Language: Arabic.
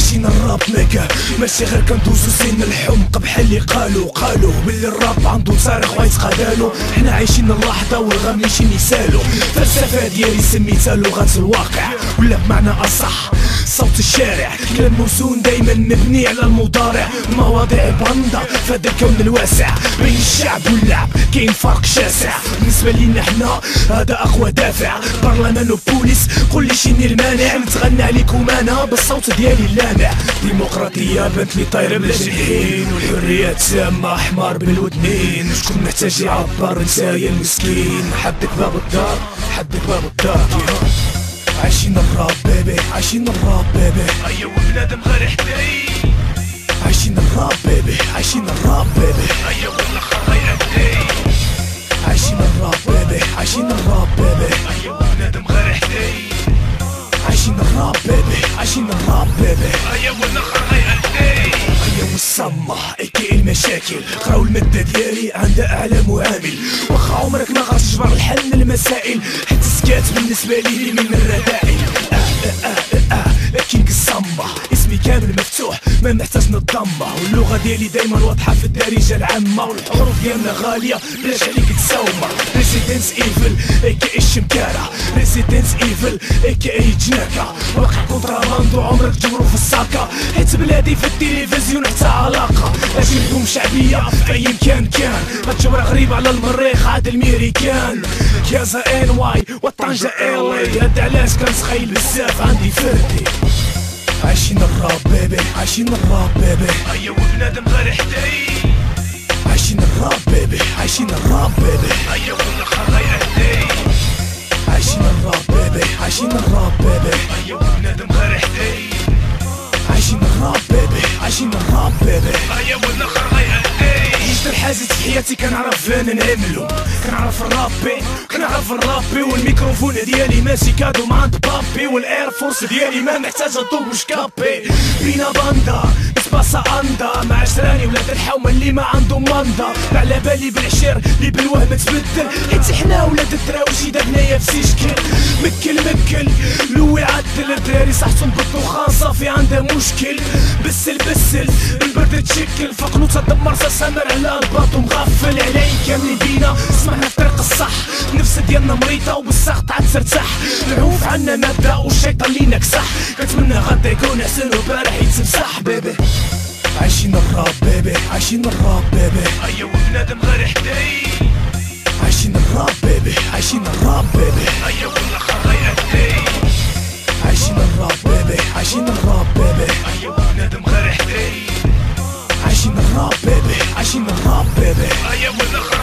عايشين الراب ميكا، ماشي غير كندوزو سن الحمق بحال اللي قالوا باللي الراب عنده صارخ ويتقادالو. حنا عايشين اللحظة والغم ماشي مثالو، فلسفة ديالي سميتها لغة الواقع ولا بمعنى أصح صوت الشارع. كلام موزون دايما مبني على المضارع، مواضيع باندا فهذا الكون الواسع. بين الشعب واللعب كاين فرق شاسع، بالنسبة لينا حنا هذا أقوى دافع. برلمان وبوليس قولي شيني المانع، نتغنى عليكم أنا بالصوت ديالي اللامع. ديمقراطية بنت لي طايرة بلا جنحين، والحرية تامة حمار بالودنين. شكون محتاج يعبر نتايا المسكين، حدك باب الدار حدك باب الدار. عايشين الراب بيبي عايشين الراب بيبي، ايوا بنادم غير حداي. عايشين الراب بيبي عايشين الراب بيبي، ايوا الاخر غير حداي. عايشين الراب بيبي عايشين الراب بيبي، ايوا بنادم غير حداي. عايشين الراب بيبي عايشين الراب بيبي، ايوا الاخر غير حداي. ايوا السما اكي المشاكل، قراو المادة ديالي عندها اعلى معامل. واخا عمرك ما غتجبر الحل من المسائل، حتى السكات بالنسبة لي من الرذائل. كينغ السما اسمي كامل مفتوح ما محتاج نتضمى، واللغة ديالي دايما واضحة في الدارجة العامة، والحروف ديالنا غالية بلاش عليك تساومة. ريزيدنس ايفل اكي الشمكارة، ريزيدنس ايفل اكي جناكا. واقع كونتراباندو عمرك تجبرو في الساكا، حيت بلادي في التلفزيون حتى علاقة. اجي لكم شعبية في اي مكان كان، غتجبر غريب على المريخ عاد الميريكان. كازا ان واي وطنجة الي، هاد علاش كنسخيل بزاف عندي فردي. عايشين الراب بيبي عايشين الراب بيبي، ايوا بنادم غير حداي. عايشين الراب بيبي عايشين الراب بيبي، ايوا الاخر غير حداي. عايشين الراب بيبي عايشين الراب بيبي، ايوا بنادم غير حداي. عايشين الراب بيبي عايشين الراب بيبي، ايوا الاخر غير حداي. جيت الحاجة في حياتي كنعرف انا نعملو، كنعرف الرابي كنعرف الرابي. والميكروفون ديالي ماشي كادو مع عند بابي، والاير فورس ديالي ما محتاجة طوب وشكابي. بينا باندا باسا اندا مع عشراني ولاد الحومة اللي ما عندهم ماندا. على بالي بالعشير اللي بالوهم تبدل، حيت حنا ولاد الدراوشي دابنايا في شكل. مكل لوي عدل الدراري صحتهم بالدخان صافي عندها مشكل. بسل البرد تشكل فقنو تدمر سامر على الباطو مغفل علي كامل بينا. سمعنا في طريق الصح نفس ديالنا مريضة وبالساق عاد ترتاح. العوف عنا مادة والشيطان لينا كسح، كنتمنى غدا يكون احسن وبارح يتمسح بيبي. عايشين الراب بيبي عايشين الراب بيبي، ايوا بنادم غير حداي. عايشين الراب بيبي عايشين الراب بيبي، ايوا الاخر غير حداي. عايشين الراب بيبي عايشين الراب بيبي، ايوا بنادم غير حداي. عايشين الراب بيبي عايشين الراب بيبي، ايوا الاخر